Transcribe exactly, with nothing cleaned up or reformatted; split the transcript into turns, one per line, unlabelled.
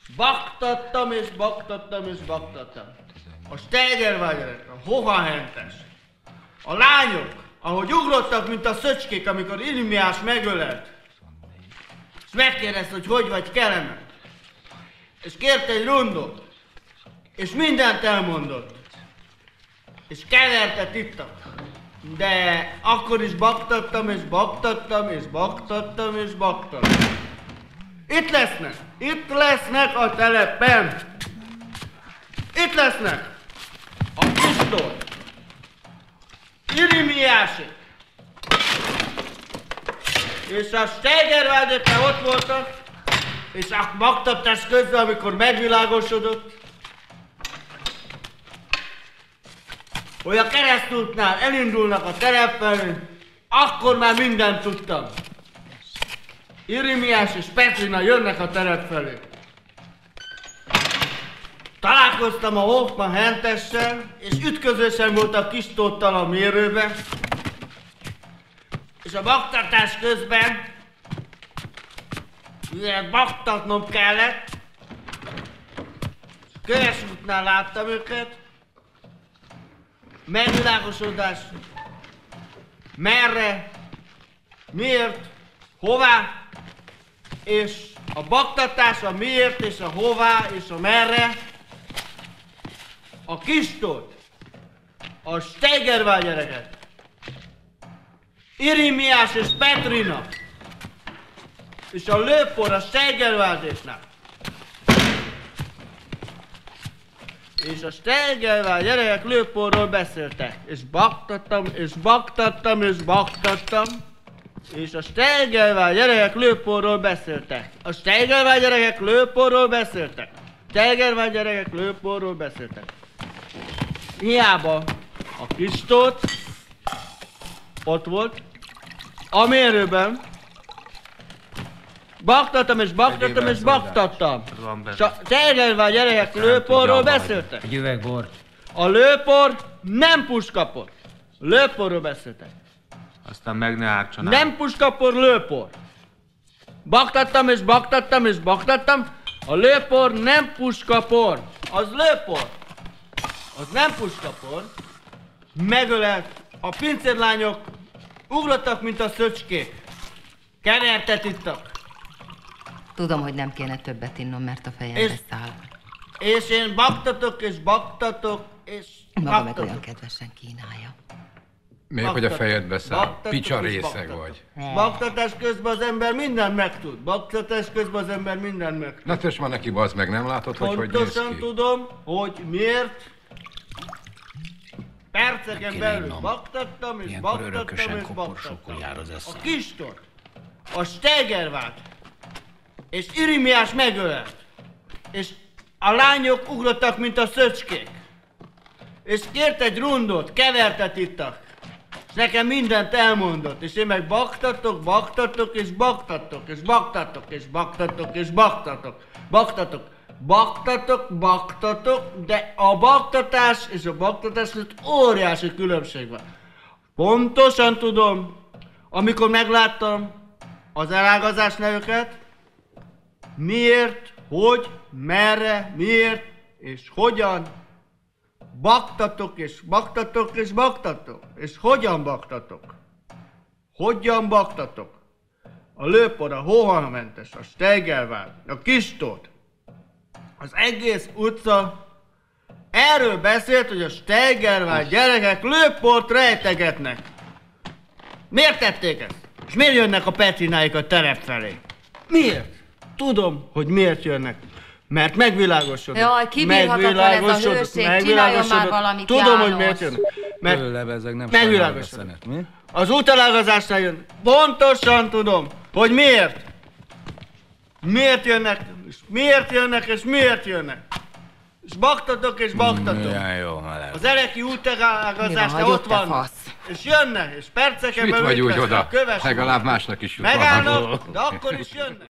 Baktattam és baktattam és baktattam. A Steigerwalderek, a Hohenhentes, a lányok, ahogy ugrottak, mint a szöcskét, amikor Irmiás megölelt. És megkérdezte, hogy hogy vagy Kelemen. És kérte egy rundot. És mindent elmondott. És kevertet ittak. De akkor is baktattam és baktattam és baktattam és baktattam. Itt lesznek! Itt lesznek a telepen! Itt lesznek! A Pistor! Irimiásik! És a Steigerwalderek ott voltak, és a baktatás közben, amikor megvilágosodott, hogy a keresztútnál elindulnak a terep felé, akkor már mindent tudtam. Irimiás és Petrina jönnek a terep felé. Találkoztam a Hohenhentessel, és ütközésen volt a kis Tóttal a mérőbe. És a baktatás közben, mivel baktatnom kellett, Köves útnál láttam őket, megvilágosodás, merre, miért, hová, és a baktatás, a miért, és a hová, és a merre, a Kistót, a Steigerwaldereket, Irimiás és Petrina, és a Lőpor a Steigerwaldereknek. És a Steigerwalderek Lőporról beszéltek, és baktattam, és baktattam, és baktattam, és a Steigerwalderek Lőporról beszéltek. A Steigerwalderek Lőporról beszéltek. Steigerwalderek Lőporról beszéltek. Hiába a Kistót ott volt, a mérőben, baktattam és baktattam és baktattam. És a Steigerwalderek Lőporról beszéltek.
Egy üveg bort.
A Lőpor nem puskapor. Lőporról beszéltek.
Aztán meg ne ártsanál.
Nem puskapor, Lőpor. Baktattam és baktattam és baktattam. A Lőpor nem puskapor. Az Lőpor. Az nem puskapor. Megölelt. A pincérlányok ugrottak, mint a szöcskék. Kevertet ittak.
Tudom, hogy nem kéne többet innom, mert a fejembe
És-
száll.
És én baktatok és baktatok és
Maga meg
baktatok.
olyan kedvesen kínálja.
Még hogy a fejedbe száll,
Baktatok
picsa
és
részeg
baktatok.
vagy.
Baktatás közben az ember mindent megtud. Baktatás közben az ember mindent megtud.
Na tess van neki, bazd meg, nem látod, hogy hogy néz
Pontosan
ki?
tudom, hogy miért. Perceken
kéne
belül
innom.
baktattam és
Ilyenkor
baktattam
örökösen
és
koporsókul
baktattam.
jár az eszem.
A Kistor, a Steigerwald és Irimiás megölelt. És a lányok ugrottak, mint a szöcskék. És kért egy rundot, kevertet ittak. És nekem mindent elmondott. És én meg baktatok, baktatok és baktatok, és baktatok, és baktatok, és baktatok. Baktatok, baktatok, baktatok, de a baktatás és a baktatás között óriási különbség van. Pontosan tudom, amikor megláttam az elágazás nevüket, miért, hogy, merre, miért és hogyan baktatok és baktatok és baktatok. És hogyan baktatok? Hogyan baktatok? A Lőpor, a Hohenhentes, a Steigerwald, a Kistót, az egész utca erről beszélt, hogy a Steigerwald gyerekek Lőport rejtegetnek. Miért tették ezt? És miért jönnek a Petrináik a terep felé? Miért? Tudom, hogy miért jönnek. Mert megvilágosodott.
Jaj, kibírhatatlan ez a
Megvilágosodott,
hőség, csináljon már
megvilágosodott.
valamit,
Tudom, hogy
János.
miért jönnek. Mert
Lebezeg, nem
megvilágosodott.
sajnálod a szenet, mi?
az útelágazásnál jön. Pontosan tudom, hogy miért. Miért jönnek, és miért jönnek, és miért jönnek. És baktatok, és baktatok.
Milyen jó, meleg.
Az eleki
Mi van,
útelágazásnál
hogy
ott
ott te
van.
fasz?
És jönnek, és perceken
Mit
belül
vagy
itt
úgy
lesznek
oda?
a köves.
Legalább másnak is jut
Megállnak,
valami.
de akkor is jönnek.